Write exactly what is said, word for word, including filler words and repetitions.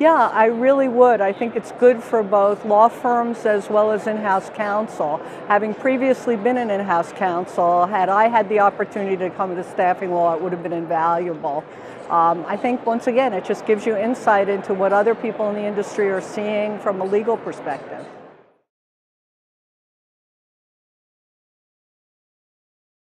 Yeah, I really would. I think it's good for both law firms as well as in-house counsel. Having previously been an in-house counsel, had I had the opportunity to come to staffing law, it would have been invaluable. Um, I think, once again, it just gives you insight into what other people in the industry are seeing from a legal perspective.